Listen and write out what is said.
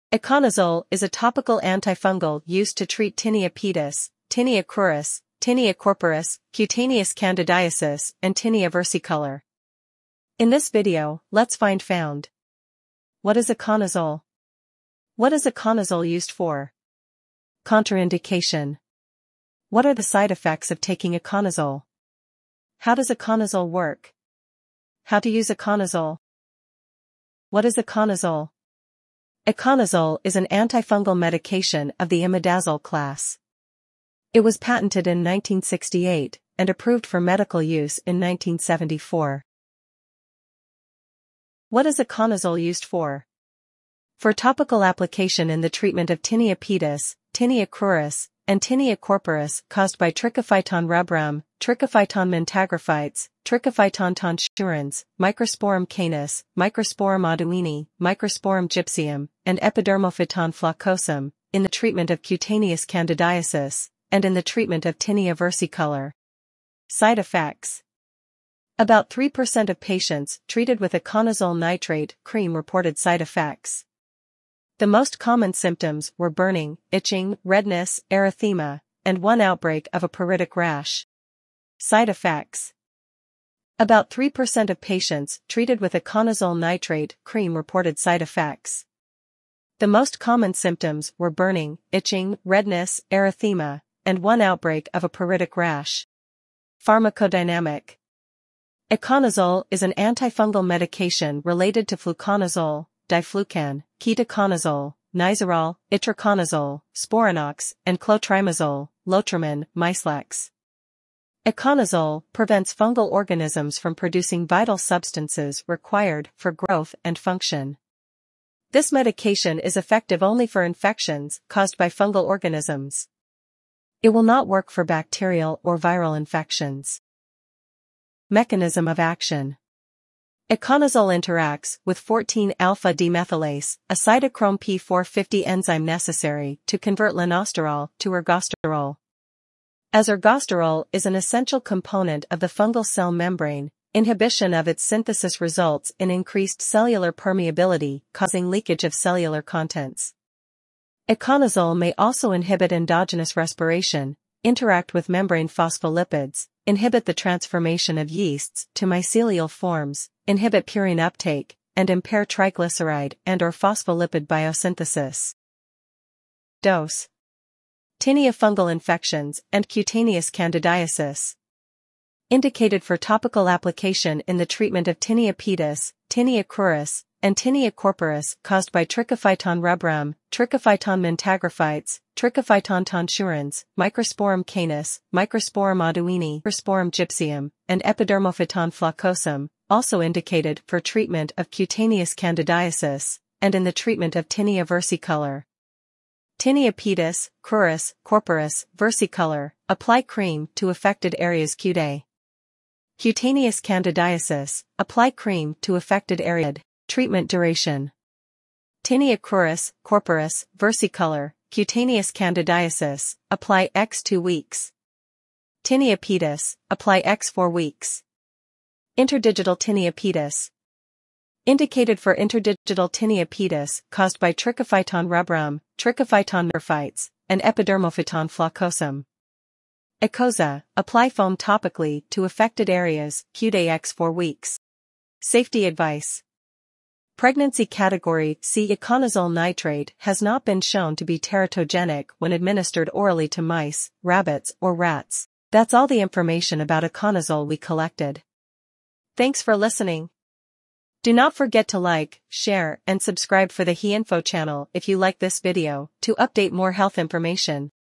Econazole is a topical antifungal used to treat tinea pedis, tinea cruris, tinea corporis, cutaneous candidiasis, and tinea versicolor. In this video, let's found. What is Econazole? What is Econazole used for? Contraindication. What are the side effects of taking Econazole? How does Econazole work? How to use Econazole? What is Econazole? Econazole is an antifungal medication of the imidazole class. It was patented in 1968 and approved for medical use in 1974. What is Econazole used for? For topical application in the treatment of tinea pedis, tinea cruris, and tinea corporis caused by Trichophyton rubrum, Trichophyton mentagrophytes, Trichophyton tonsurans, Microsporum canis, Microsporum auduini, Microsporum gypsum, and Epidermophyton flocosum, in the treatment of cutaneous candidiasis, and in the treatment of tinea versicolor. Side effects. About 3% of patients treated with Econazole nitrate cream reported side effects. The most common symptoms were burning, itching, redness, erythema, and one outbreak of a pruritic rash. Side effects. About 3% of patients treated with Econazole nitrate cream reported side effects. The most common symptoms were burning, itching, redness, erythema, and one outbreak of a pruritic rash. Pharmacodynamic. Econazole is an antifungal medication related to fluconazole, diflucan, ketoconazole, nizoral, itraconazole, sporanox, and clotrimazole, Lotrimin, Mislex. Econazole prevents fungal organisms from producing vital substances required for growth and function. This medication is effective only for infections caused by fungal organisms. It will not work for bacterial or viral infections. Mechanism of action. Econazole interacts with 14-alpha-demethylase, a cytochrome P450 enzyme necessary to convert lanosterol to ergosterol. As ergosterol is an essential component of the fungal cell membrane, inhibition of its synthesis results in increased cellular permeability, causing leakage of cellular contents. Econazole may also inhibit endogenous respiration, interact with membrane phospholipids, inhibit the transformation of yeasts to mycelial forms, inhibit purine uptake, and impair triglyceride and/or phospholipid biosynthesis. Dose. Tinea fungal infections and cutaneous candidiasis. Indicated for topical application in the treatment of tinea pedis, tinea cruris, and tinea corporis caused by Trichophyton rubrum, Trichophyton mentagrophytes, Trichophyton tonsurans, Microsporum canis, Microsporum auduini, Microsporum gypsum, and Epidermophyton flocosum, also indicated for treatment of cutaneous candidiasis, and in the treatment of tinea versicolor. Tinea pedis, cruris, corporis, versicolor, apply cream to affected areas cutae. Cutaneous candidiasis, apply cream to affected area. Treatment duration. Tinea cruris, corporis, versicolor, cutaneous candidiasis, apply x 2 weeks. Tinea pedis, apply x 4 weeks. Interdigital tinea pedis. Indicated for interdigital tinea pedis caused by Trichophyton rubrum, Trichophyton nerphites, and Epidermophyton flocosum. Ecosa, apply foam topically to affected areas, cutae x 4 weeks. Safety advice. Pregnancy category C. Econazole nitrate has not been shown to be teratogenic when administered orally to mice, rabbits, or rats. That's all the information about Econazole we collected. Thanks for listening. Do not forget to like, share, and subscribe for the HeInfo channel if you like this video to update more health information.